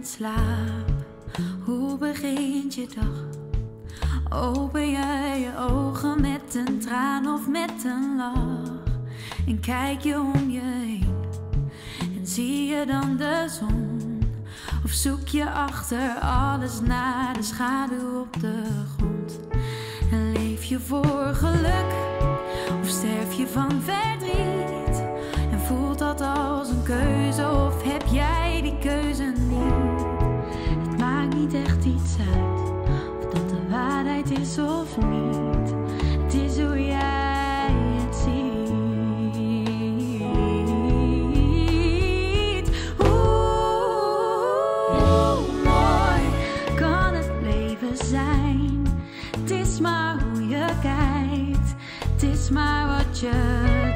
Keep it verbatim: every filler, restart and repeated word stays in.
in slaap. Hoe begint je dag? Open je je ogen met een traan of met een lach? En kijk je om je heen en zie je dan de zon? Of zoek je achter alles naar de schaduw op de grond? En leef je voor geluk of sterf je van verdriet? En voelt dat als een keuze of heb jij die keuze niet? Het maakt niet echt iets uit of dat de waarheid is of niet. Het is hoe jij het ziet. Hoe mooi kan het leven zijn? Het is maar hoe je kijkt, het is maar wat je